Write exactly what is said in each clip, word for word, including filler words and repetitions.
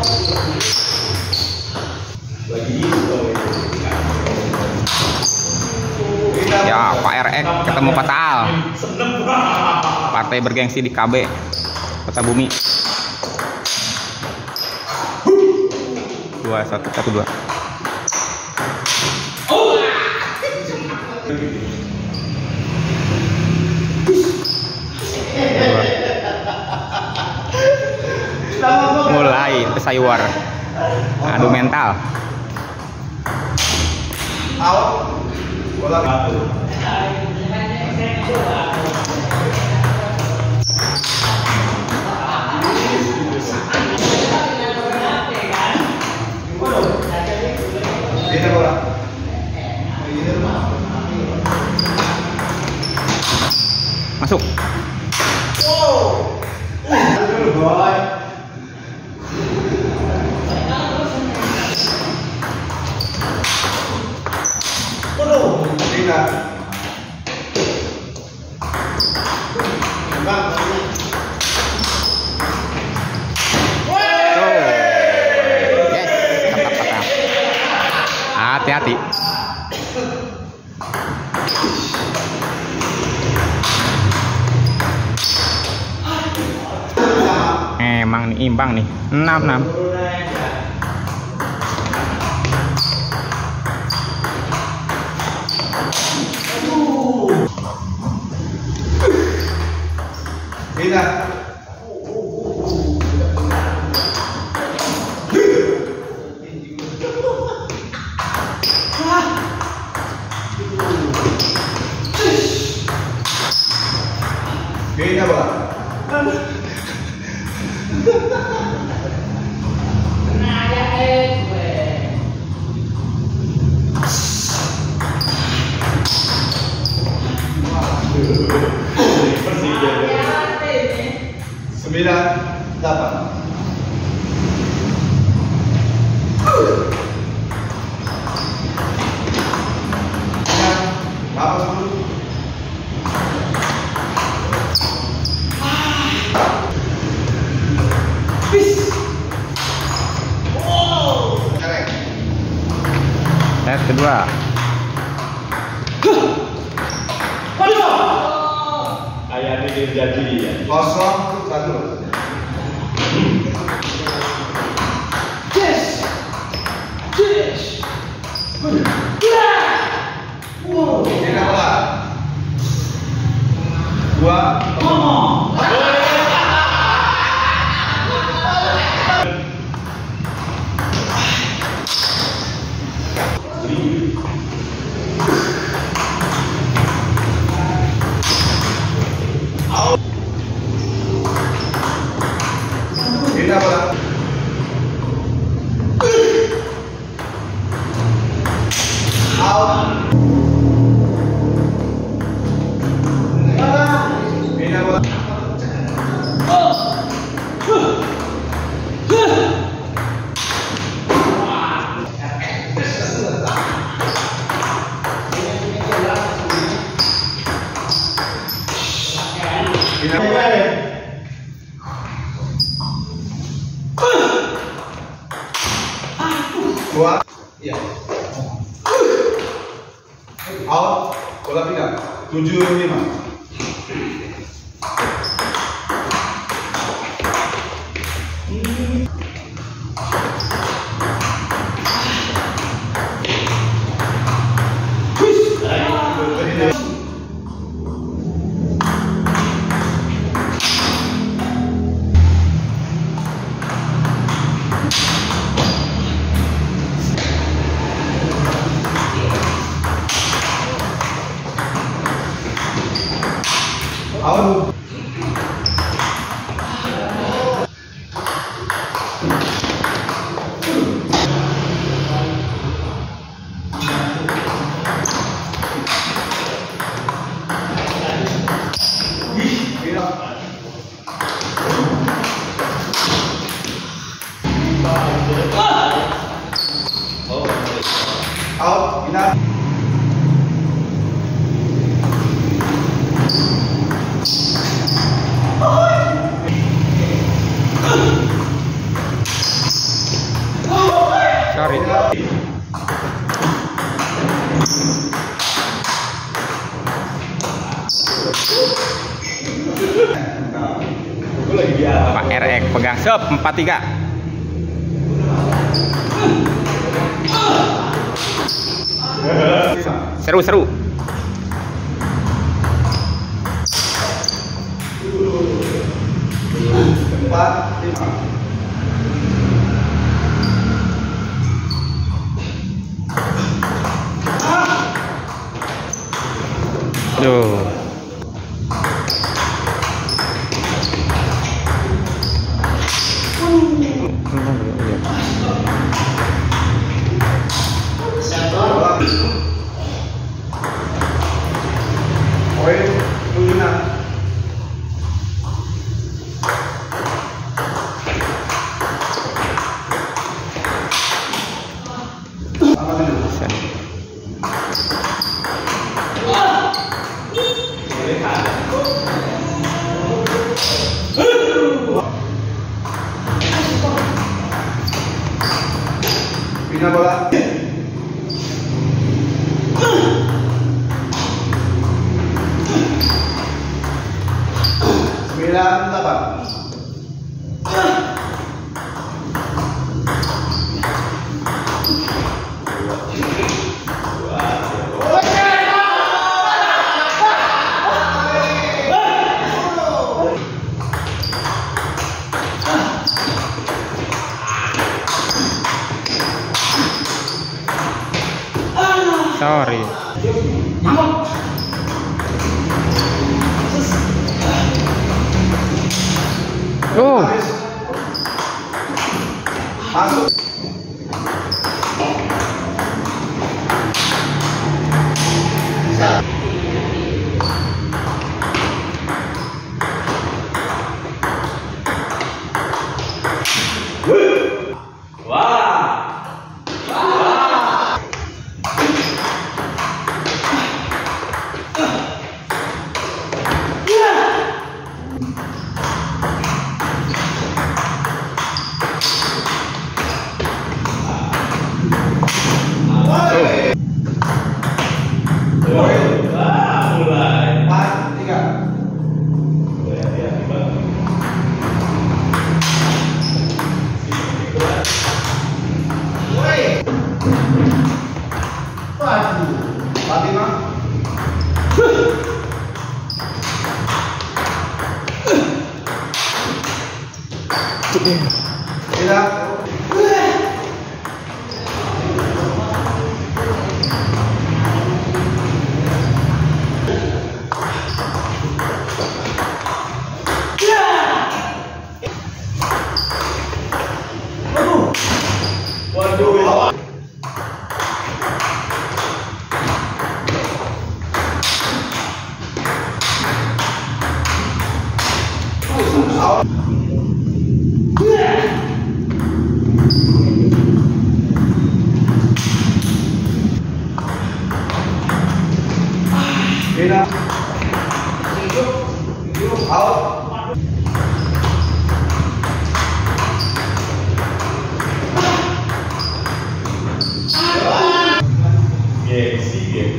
Ya, Pak R X ketemu Fatal. Partai bergengsi di K B Kota Bumi. Dua satu satu dua. Mulai pesayuar, adu mental. Bola satu. Ini bola. Masuk. Wow. Uh, boy. Tidak. Hati-hati. Emang nih imbang nih. enam enam. Tidak. Beda bola. Sembilan delapan. Berapa sepuluh? Set kedua. Ayah ini jadi ya. Kosong satu. Yes. Yes. Wow. Ini bola. Dua. Tidak bola. Out. Tidak bola. Tidak bola. Dua, iya. Out, bola pindah. Tujuh lima. Out. Out, pindah. Pak R X pegang sep empat tiga. Seru-seru. Empat lima. Duh. Poin lima. Pindah bola. Sembilan delapan. Sorry. Oh. Masuk. Tidak. Waduh. Beda. Out. Gengsi, gengsi.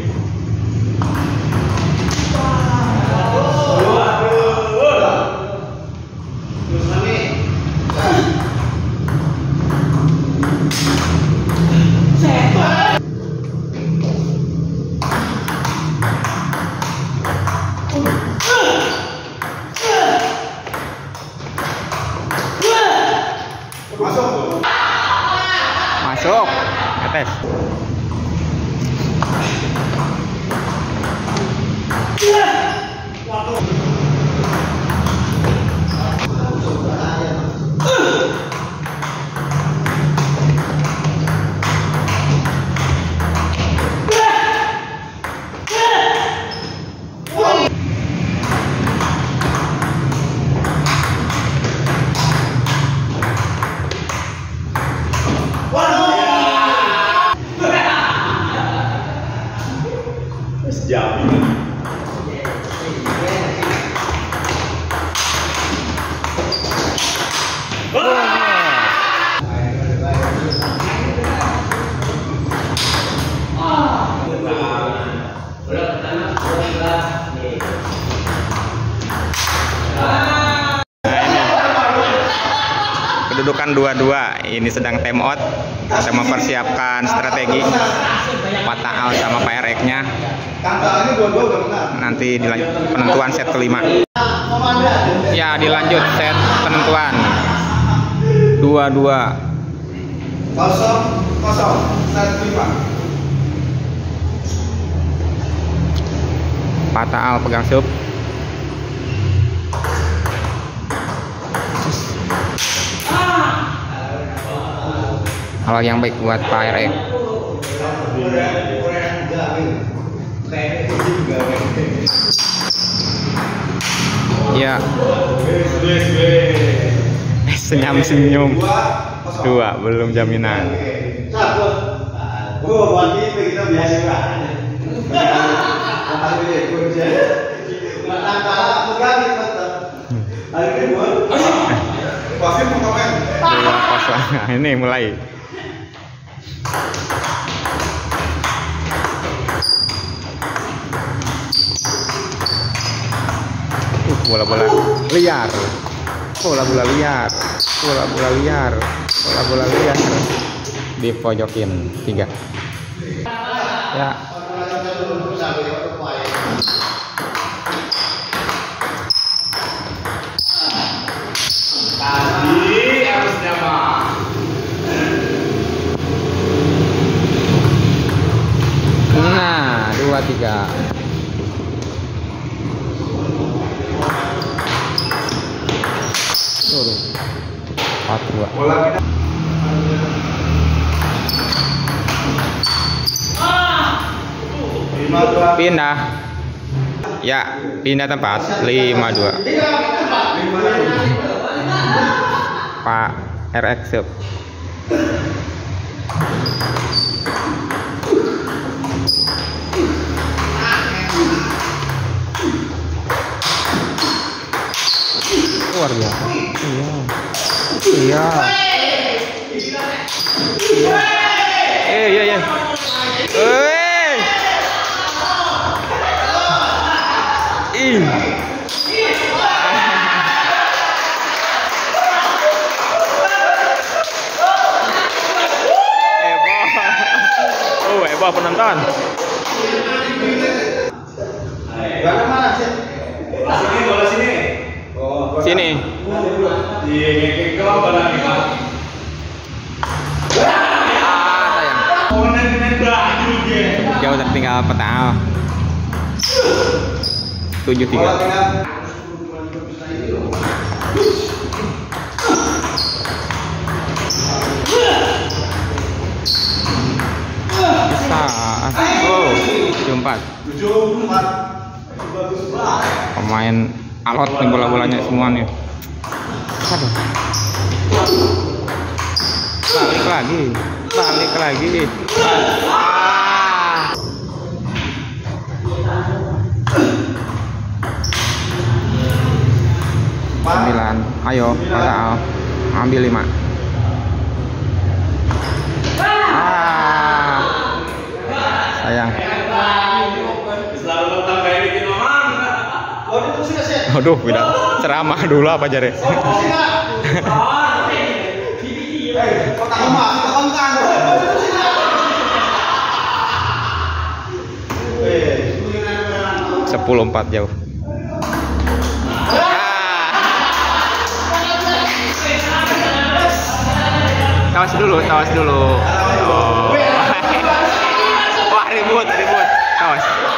Masuk. Masuk. Atas. Sejam. kedudukan dua dua. Ini sedang time out. Kita mempersiapkan strategi Pak Taal sama Pak R X-nya. Nanti dilanjut penentuan set kelima. Ya, dilanjut set penentuan dua dua. Kosong kosong set lima. Pak Taal pegang sub. Hal yang baik buat Pak R X. Ya. Senyum-senyum. Dua, belum jaminan. Dua kosong. Ini mulai. Uh, bola-bola liar. Bola-bola liar. Bola-bola liar. Bola-bola liar. Dipojokin tiga. Ya. Tadi harusnya mah. Nah, dua tiga. Turun. Empat dua. Pindah. Ya, pindah tempat. Lima dua. Pak R X sub. Luar biasa. Iya. Iya. Eh, iya, iya. Eh. Ih. Oh, heboh penonton. Sini, bola sini. Sini. Iya, ngekek kau bola nih. Ah, sayang. Konen-konen baju dia. Jauh tertinggal Pak Taal. tujuh tiga. Bisa. Oh, tujuh empat. Pemain alot nih bola-bolanya semua nih. Aduh. Balik lagi. Balik lagi. Ah. Sembilan. Ayo, Pak Taal. Ambil lima. Ah. Sayang. Aduh, tidak ceramah dulu apa jare? Sepuluh empat jauh. Tawas dulu, tawas dulu. Oh. Wah, ribut, ribut. Tawas.